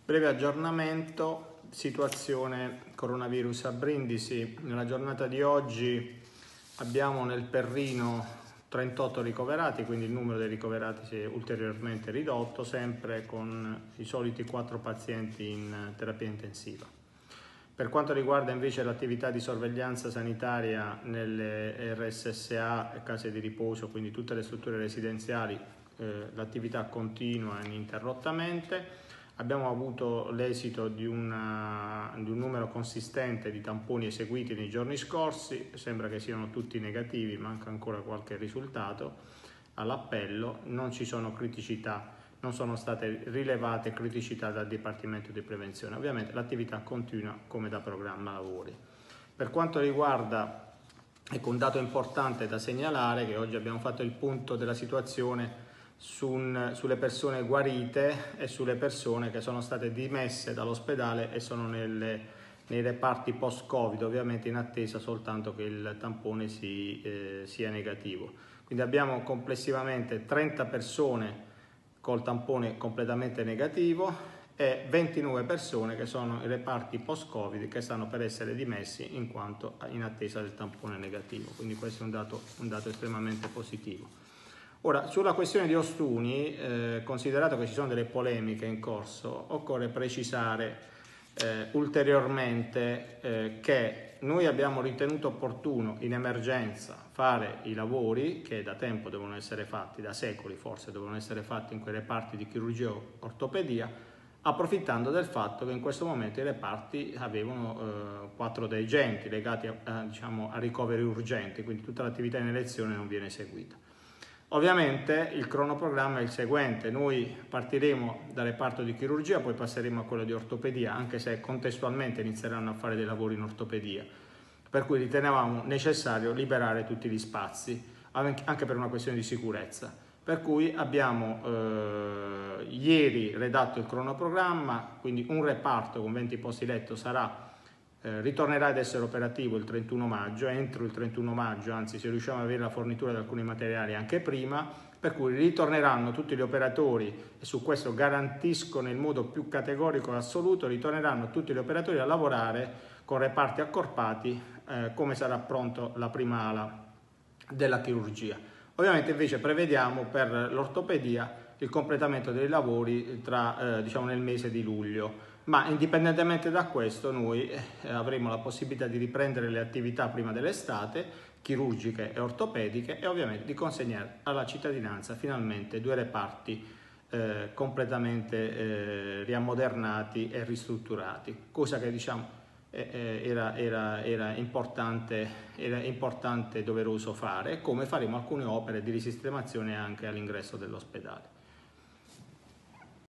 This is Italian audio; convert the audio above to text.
Breve aggiornamento, situazione coronavirus a Brindisi. Nella giornata di oggi abbiamo nel Perrino 38 ricoverati, quindi il numero dei ricoverati si è ulteriormente ridotto, sempre con i soliti 4 pazienti in terapia intensiva. Per quanto riguarda invece l'attività di sorveglianza sanitaria nelle RSSA, case di riposo, quindi tutte le strutture residenziali, l'attività continua ininterrottamente. Abbiamo avuto l'esito di un numero consistente di tamponi eseguiti nei giorni scorsi, sembra che siano tutti negativi, manca ancora qualche risultato all'appello, non ci sono criticità, non sono state rilevate criticità dal Dipartimento di Prevenzione. Ovviamente l'attività continua come da programma lavori. Per quanto riguarda, ecco, un dato importante da segnalare, che oggi abbiamo fatto il punto della situazione sulle persone guarite e sulle persone che sono state dimesse dall'ospedale e sono nei reparti post-Covid, ovviamente in attesa soltanto che il tampone sia negativo. Quindi abbiamo complessivamente 30 persone col tampone completamente negativo e 29 persone che sono in reparti post-Covid che stanno per essere dimessi in quanto in attesa del tampone negativo. Quindi questo è un dato estremamente positivo. Ora, sulla questione di Ostuni, considerato che ci sono delle polemiche in corso, occorre precisare ulteriormente che noi abbiamo ritenuto opportuno in emergenza fare i lavori che da tempo devono essere fatti, da secoli forse devono essere fatti in quei reparti di chirurgia o ortopedia, approfittando del fatto che in questo momento i reparti avevano 4 degenti legati a ricoveri urgenti, quindi tutta l'attività in elezione non viene eseguita. Ovviamente il cronoprogramma è il seguente: noi partiremo dal reparto di chirurgia, poi passeremo a quello di ortopedia, anche se contestualmente inizieranno a fare dei lavori in ortopedia, per cui ritenevamo necessario liberare tutti gli spazi, anche per una questione di sicurezza. Per cui abbiamo ieri redatto il cronoprogramma, quindi un reparto con 20 posti letto ritornerà ad essere operativo il 31 maggio, entro il 31 maggio, anzi se riusciamo ad avere la fornitura di alcuni materiali anche prima, per cui ritorneranno tutti gli operatori, e su questo garantisco nel modo più categorico e assoluto, ritorneranno tutti gli operatori a lavorare con reparti accorpati come sarà pronto la prima ala della chirurgia. Ovviamente invece prevediamo per l'ortopedia il completamento dei lavori nel mese di luglio. Ma indipendentemente da questo noi avremo la possibilità di riprendere le attività prima dell'estate, chirurgiche e ortopediche, e ovviamente di consegnare alla cittadinanza finalmente 2 reparti completamente riammodernati e ristrutturati, cosa che era importante e doveroso fare, come faremo alcune opere di risistemazione anche all'ingresso dell'ospedale.